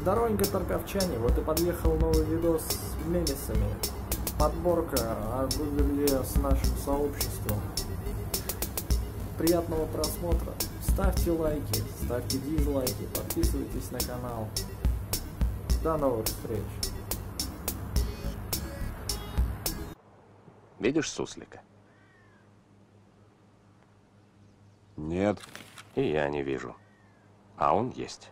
Здоровенько, торговчане, вот и подъехал новый видос с мемесами. Подборка о выиграли с нашим сообществом. Приятного просмотра. Ставьте лайки, ставьте дизлайки, подписывайтесь на канал. До новых встреч. Видишь суслика? Нет. И я не вижу. А он есть.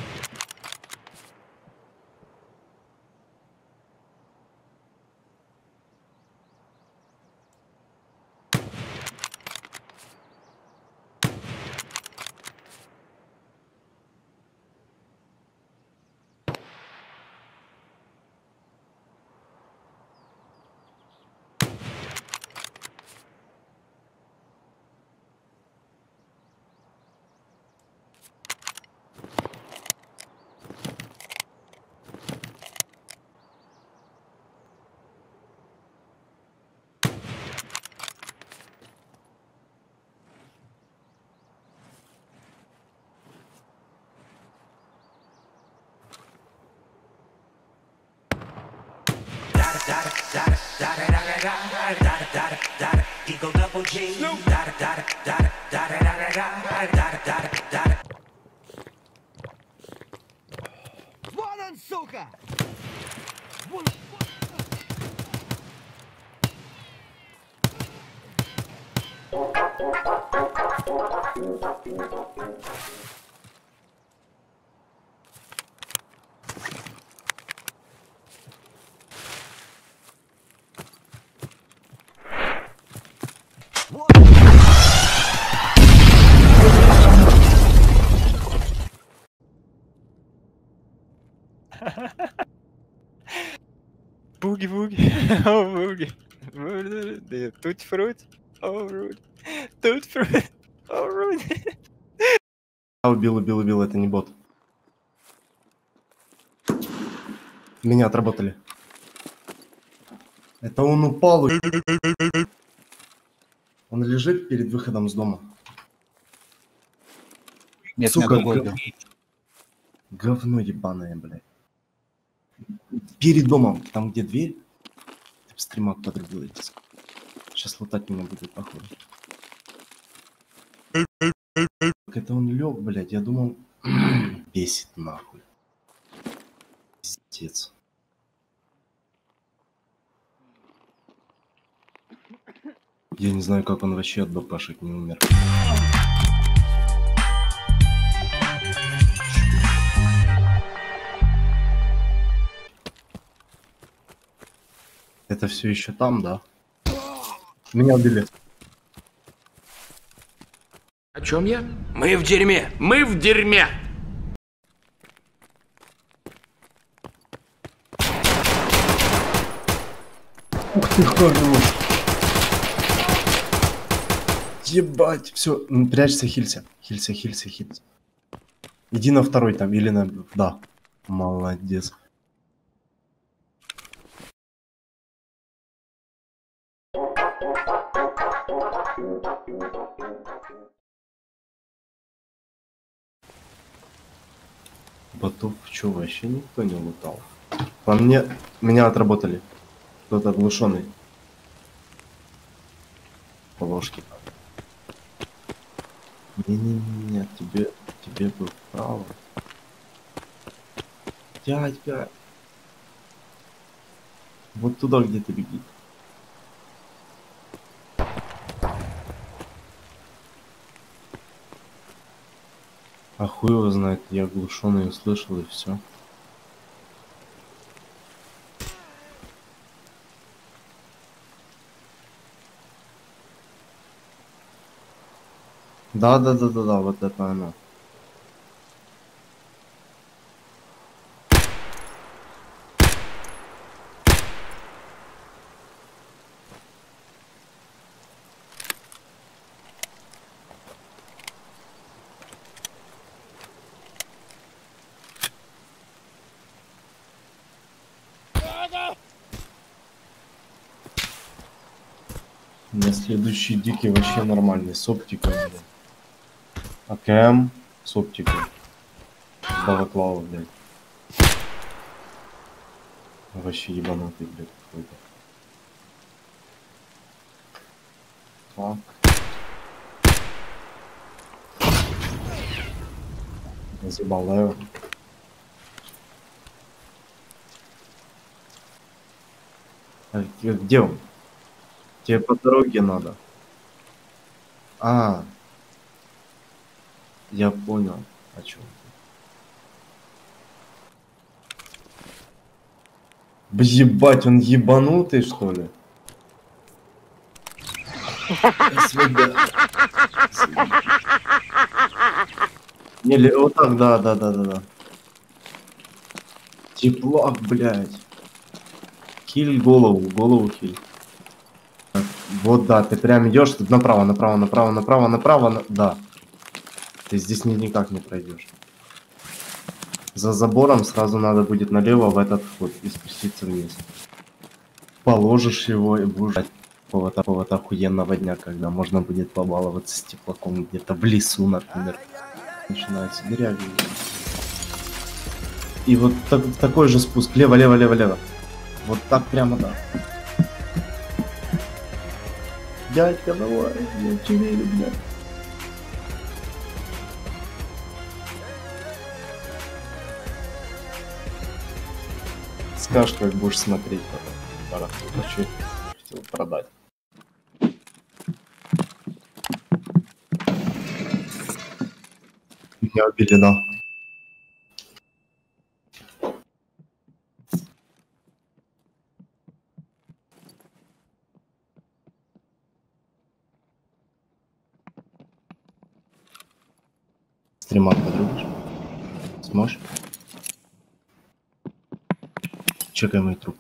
Eagle double G. Вон он, сука! Вон. Буги-буги, о буги, тут-фруть, о руди, тут-фруть, о руди. Убил, это не бот. Меня отработали. Это он упал. Он лежит перед выходом с дома. Нет, сука, другой. говно ебаное, блядь. Перед домом, там где дверь, стримак подрубил эти. Сейчас лутать меня будет, походу. Это он лег, блядь, я думал, бесит нахуй. Пиздец. Я не знаю, как он вообще от БПшек не умер. Это все еще там, да? Меня убили. О чем я? Мы в дерьме! Мы в дерьме! Ух ты, хорош! Ебать! Все, прячься, хилься. Хилься. Иди на второй там, или на... Да. Молодец. Ботов чё, вообще никто не лутал? По мне, меня отработали. Кто-то оглушенный. По ложке. Не, тебе бы вправо. Дядька. Вот туда где-то беги. А хуй его знает, я оглушенный услышал и все. Да, вот это оно. У меня следующий дикий вообще нормальный, с оптикой. АКМ с оптикой. Балаклава, блядь. Вообще ебанутый, блядь, какой-то. Так. Забалаю. Где он? Тебе по дороге надо. А, я понял, о чем ты. Ебать, он ебанутый, что ли? Не, вот так, да. Теплак, блядь. Хиль голову хиль. Вот да, ты прям идешь, тут направо, да. Ты здесь никак не пройдешь. За забором сразу надо будет налево в этот вход и спуститься вниз. Положишь его и будешь ждать какого-то охуенного дня, когда можно будет побаловаться с теплаком где-то в лесу, например. Начинается дырявить. И вот такой же спуск. Лево. Вот так прямо, да. Дядька, давай, я тебе верю, блядь. Скажешь, как будешь смотреть потом. Хочу хотел продать. Меня убили, да. Стримак подрубишь? Сможешь? Чекай мой труп.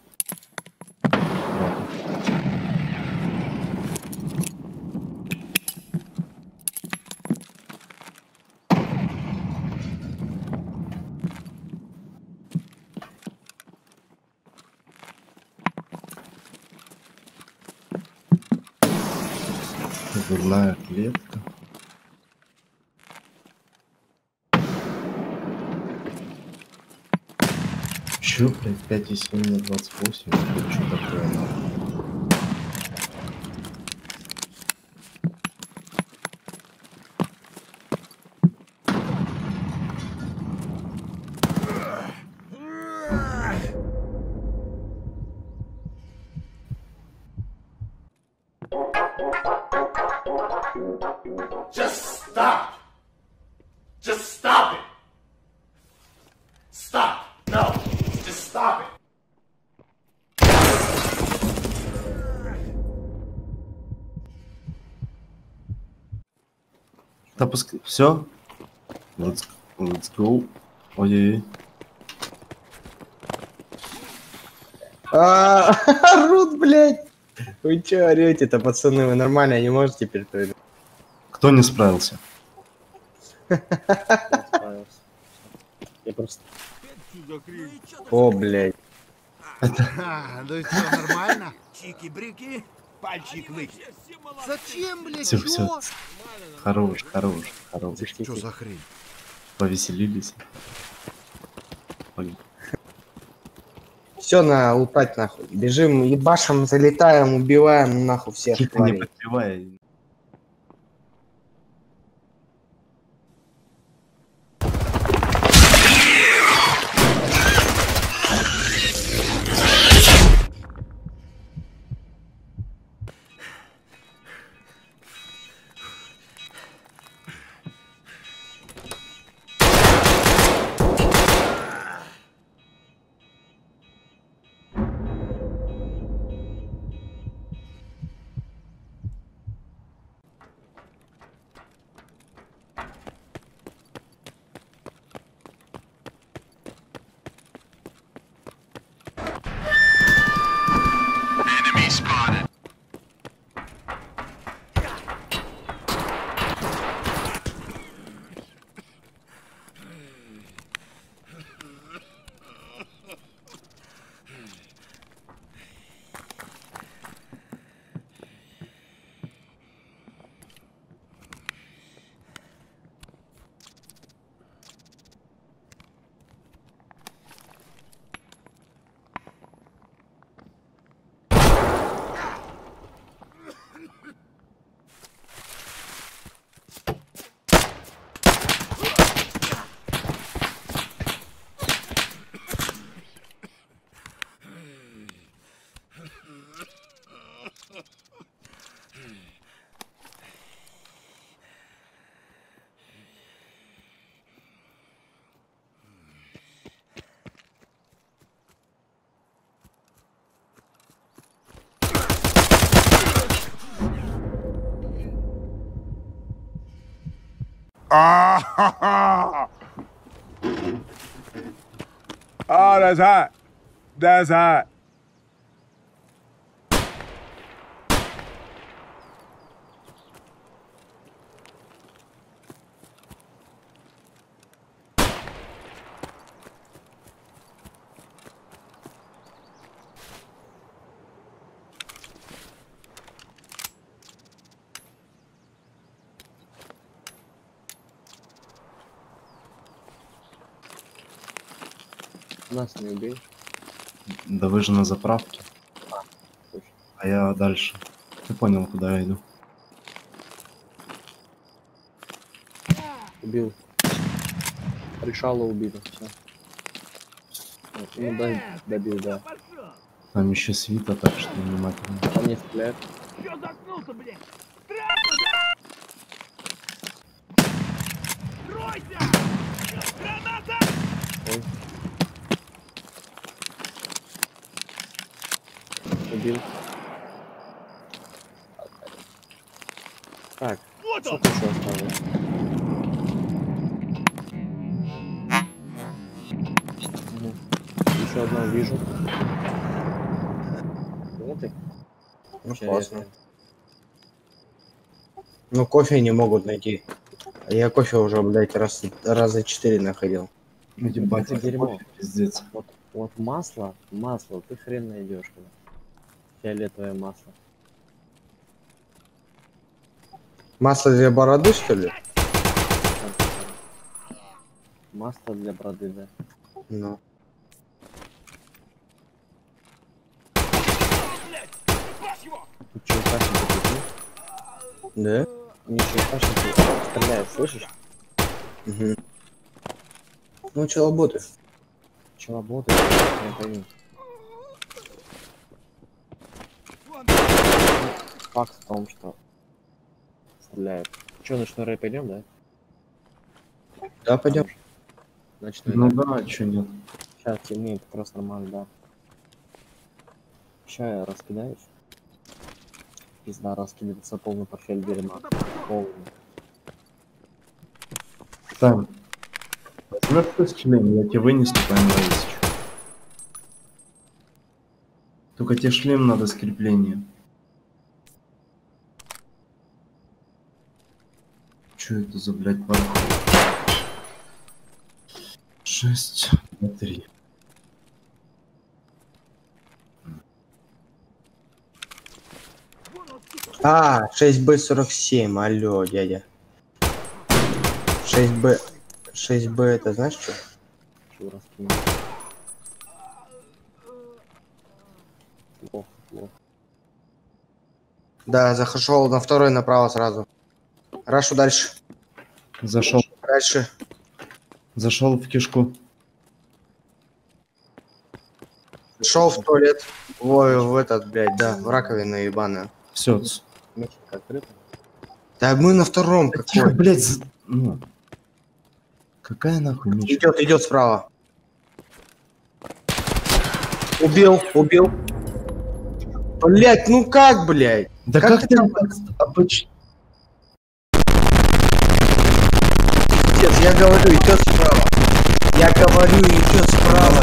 Зубная клетка. Чё, блядь, 5,7 на 28? Что такое, нахуй? Just stop! Just stop it! Stop! No! Just stop it! Да пускай. Все? Let's go. Ой-ой-ой. Орут, блядь. Вы чё орёте-то, пацаны? Вы нормально не можете теперь? Кто не справился? Я просто... О, блядь. Да и все нормально? Чики-брики, пальчик выкинь. Зачем, блядь, Все. Хорош. Что за хрень? Повеселились. Все на лутать нахуй. Бежим, ебашим, залетаем, убиваем нахуй всех Тихо, не тварей. подпевай. Oh, that's hot. That's hot. Нас не убей. Да вы же на заправке. А я дальше. Ты понял, куда я иду. Убил. Решала убито. Все. Ну дай, добил, да. Там еще свита, так что внимательно. Там не стреляет. Чё заткнулся, блядь? Ой. Убил. Так, что ты еще осталось? Еще одного вижу. Вот ты. Ну, классно. Ну, кофе не могут найти. Я кофе уже, блядь, раза 4 находил. Ебать, Это дерьмо. пиздец. Вот масло, ты хрен найдешь. Фиолетовое масло. Масло для бороды, что ли? Масло для бороды, да. Ну. Ничего страшного, ты? Да? Ничего страшного, стреляет, слышишь? Угу. Ну, че работаешь? Че работаешь? Я не пойму. Факт в том, что стреляют. Че, ночной рэп пойдем, да? Да, пойдем. Ночной Ну рэп. да, че нет. Сейчас темнеет, как раз нормально, да. Ща я раскидаюсь. Пизда, раскидывается полный портфель дерьма. Полный. Сань, возьмешь ты с член, я тебе вынесу по МВС. Только тебе шлем надо с креплением. Чё это за, блядь, парк? 6 на 3. А, 6Б47, алло, дядя. 6Б. 6Б это знаешь что? Плохо, плохо. Да, захожу на второй направо сразу. Рашу дальше. Зашел. Дальше. Зашел в кишку. Шел в туалет. Ой, в этот, блядь, да, в раковину ебаную. Все. Да мы на втором Тихо, какой. блядь, ну. Какая нахуй мечта? Идет справа. Убил. Блядь, ну как, блядь? Да как ты там обычно? Отец, я говорю, идет справа. Я говорю, идет справа.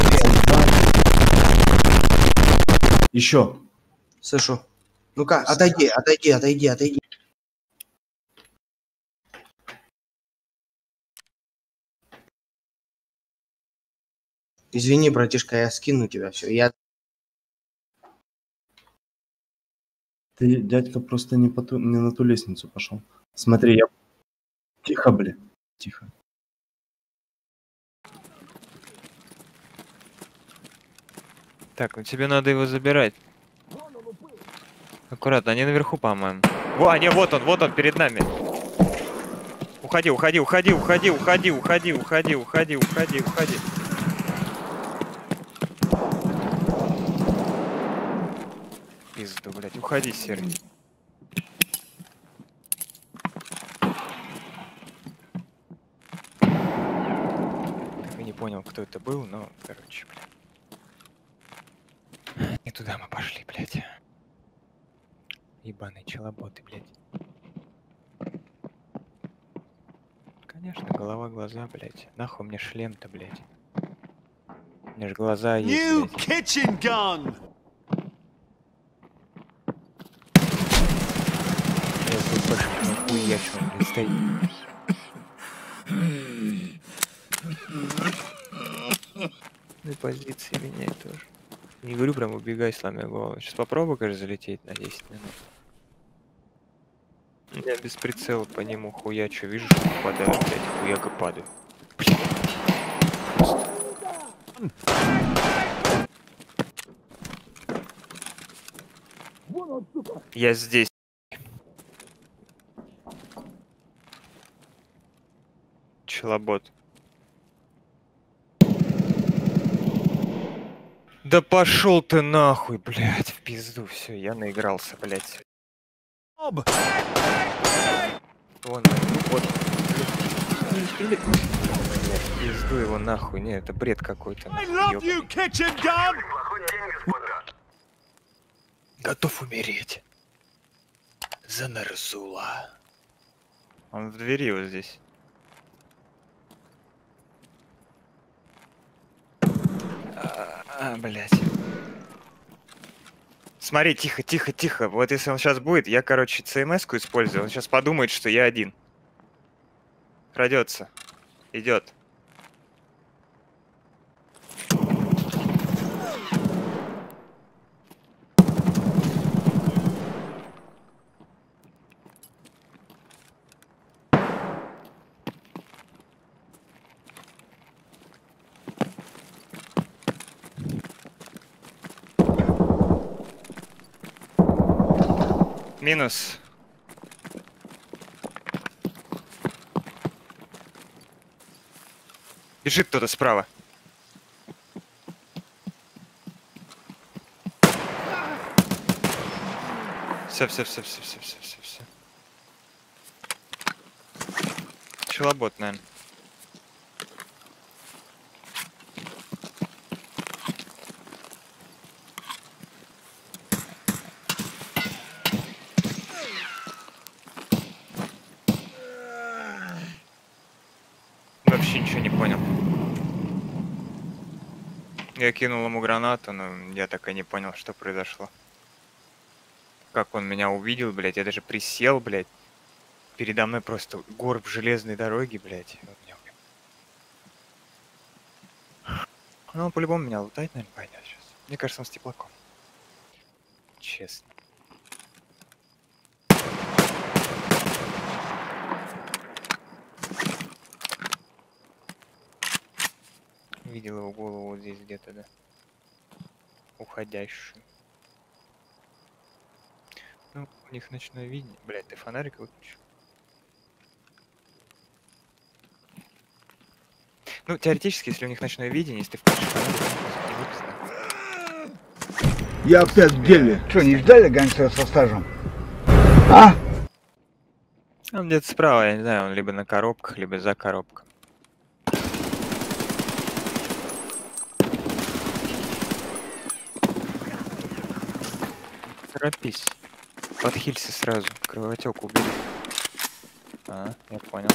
Еще. Слышу. Ну-ка, отойди. Извини, братишка, я скину тебя, все. Ты, дядька, просто не на ту лестницу пошел. Смотри, я... Тихо, блин. Тихо. Так, ну тебе надо его забирать. Аккуратно, они наверху, по-моему. Во, не, вот он перед нами. Уходи. Пизду, блядь, уходи, серый. Я не понял, кто это был, но, короче, блядь. Не туда мы пошли, блядь. Ебаные челоботы, блядь. Конечно, голова, глаза, блядь. Нахуй мне шлем-то, блядь. У меня ж глаза есть, New блядь. kitchen gun! Я тут больше нахуя, что он, блядь, стоит. Ну и позиции меняет тоже. Не говорю, прям убегай, сломя голову. Сейчас попробую, конечно, залететь на 10 минут. Я без прицела по нему хуячу. Вижу, что попадаю, блядь, хуяка падаю. Я здесь. Челобот. Да пошел ты нахуй, блядь, в пизду, все, я наигрался, блядь. Вон, вот. Блядь, в пизду его нахуй, не, это бред какой-то. Готов умереть. За Нарзула. Он в двери вот здесь. Блядь. Смотри, тихо, тихо, тихо. Вот если он сейчас будет, я, короче, ЦМС-ку использую. Он сейчас подумает, что я один. Крадется. Идет. Минус. Бежит кто-то справа. Все. Челобот, наверное. Вообще ничего не понял. Я кинул ему гранату, но я так и не понял, что произошло. Как он меня увидел, блядь, я даже присел, блядь. Передо мной просто горб железной дороги, блядь. Ну, он по-любому меня лутает, наверное, пойдет сейчас. Мне кажется, он с теплаком. Честно. Видел его голову вот здесь где-то, да. Уходящую. Ну, у них ночное видение. Блядь, ты фонарик выключил? Ну, теоретически, если у них ночное видение, если ты включишь фонарик, Я опять в деле. Что, не ждали гангстера со стажем? А? Он где-то справа, я не знаю, он либо на коробках, либо за коробкой. Торопись. Подхилься сразу, кровотек убери. А, я понял.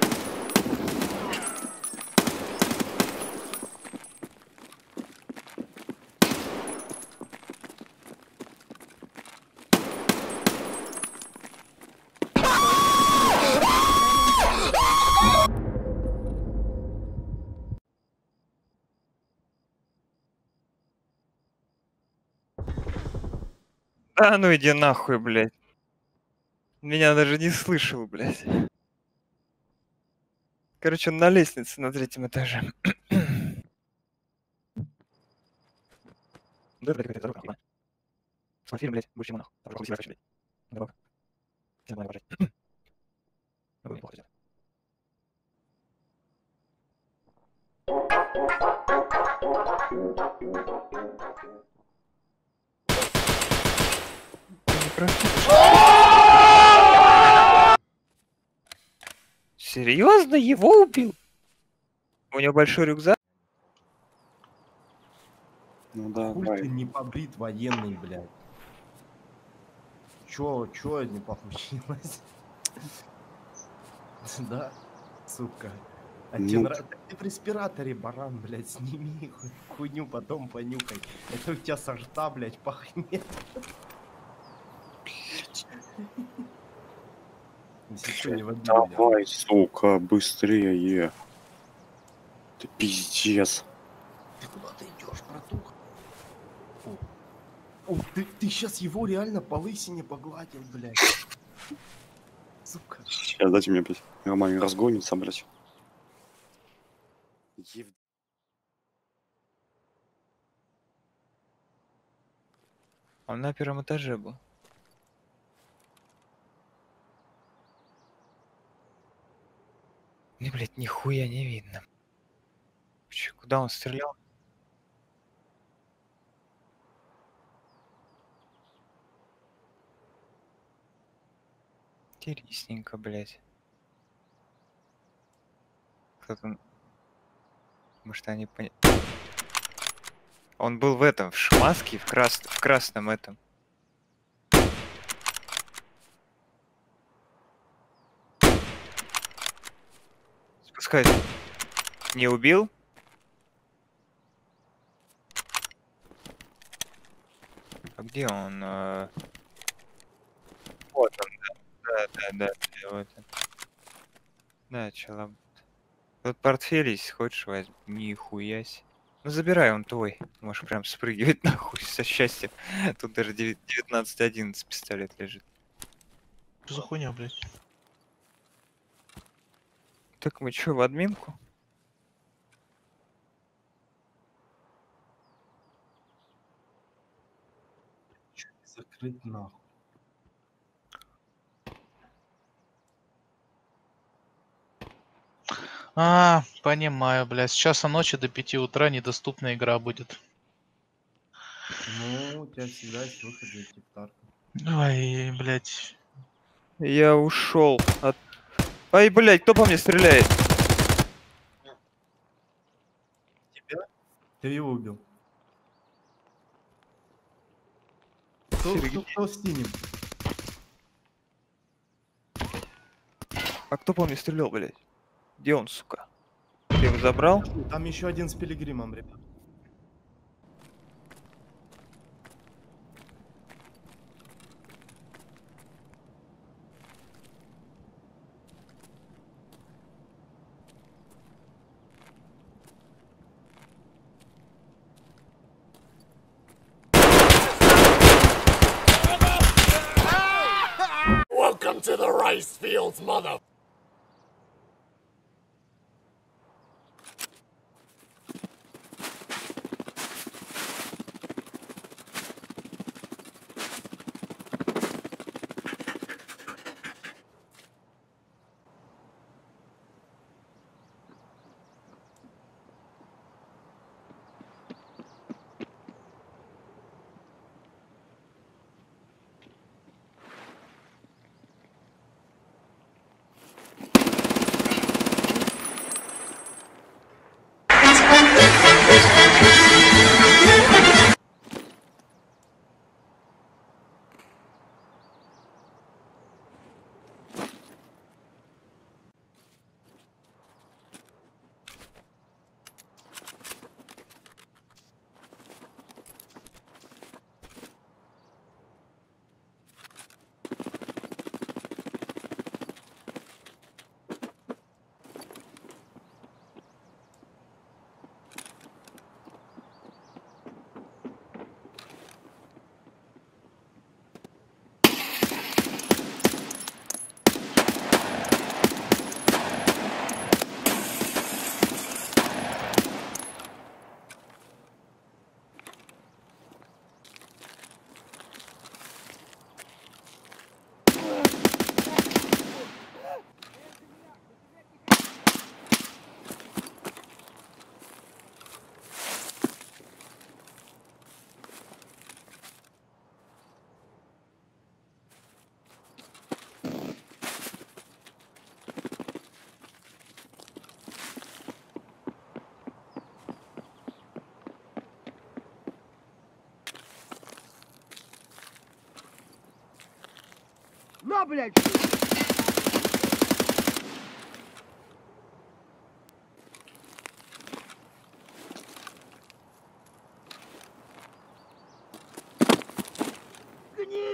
Да ну иди нахуй, блядь. Меня даже не слышал, блядь. Короче, он на лестнице на 3-м этаже. Да, блядь, какая-то дорога. Смотри, блядь, будешь ему нахуй. Давай, блядь. Дорога. Всем надо пожать. Ну, неплохо сделать. Серьезно, его убил? У него большой рюкзак? Ну да, хуй ты не побрит военный, блядь. Чё не получилось? Да. Сука. А тебе нравится? Ты в респираторе, баран, блядь, сними хуйню, потом понюхай. Это у тебя со рта, блядь, пахнет. Давай, сука, быстрее. Ты пиздец. Ты куда ты идешь, братуха? О, ты сейчас его реально по лысине погладил, блядь. Сука. Сейчас дайте мне, блядь, нормально разгонится, блядь. Он на первом этаже был. Не, блядь, нихуя не видно. Чё, куда он стрелял? Интересненько, блядь. Кто-то... Может, они поняли... Он был в этом, в шмаске, в красном этом. Спускайся. Не убил? А где он? Вот он, да, вот он. Да, челом. Тут портфель есть, хочешь возьми? Нихуя себе. Ну забирай, он твой. Можешь прям спрыгивать нахуй со счастьем. Тут даже 19-11 пистолет лежит. Что за хуйня, блядь? Так мы чё, в админку? Закрыть нахуй. Понимаю, блядь. С часа ночи до 5 утра недоступная игра будет. Ну, у тебя всегда есть выход из тиктарка. Ой, блядь. Я ушел от... Ай, блядь, кто по мне стреляет? Тебя? Ты его убил. Кто с ним? А кто по мне стрелял, блядь? Где он, сука? Ты его забрал? Там еще один с пилигримом, ребят. Welcome to the rice fields, mother. На, блядь!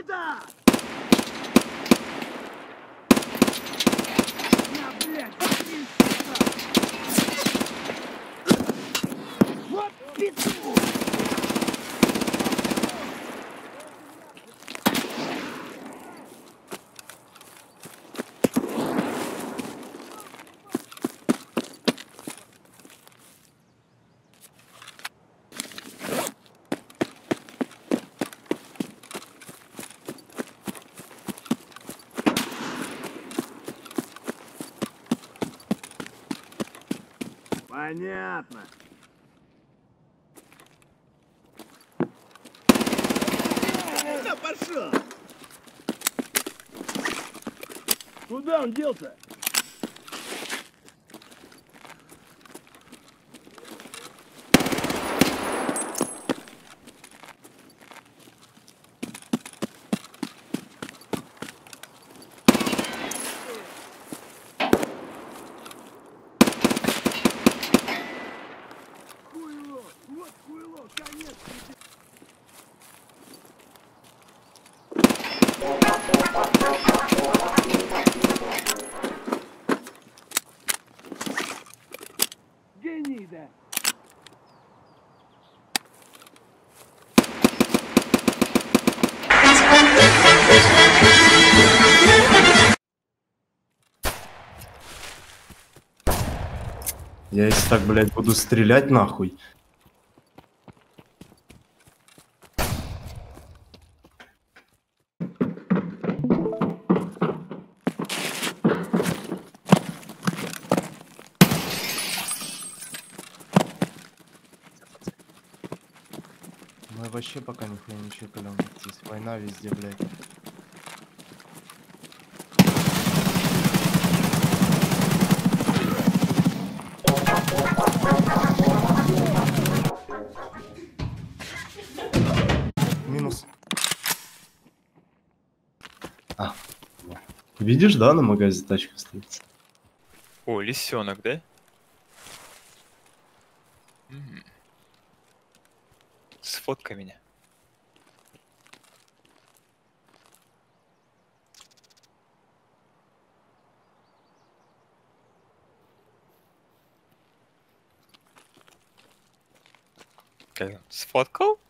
Сюда! На, блядь, вот петух! Понятно. Да пошел! Куда он делся? Вот хуйло, конец! Гнида! Я если так, блядь, буду стрелять нахуй. Мы вообще пока нихуя не чекали, здесь война везде, блядь. Минус. А, видишь, да, на магазе тачка стоит? О, лисенок, да? Сфоткай меня. Как? Сфоткал?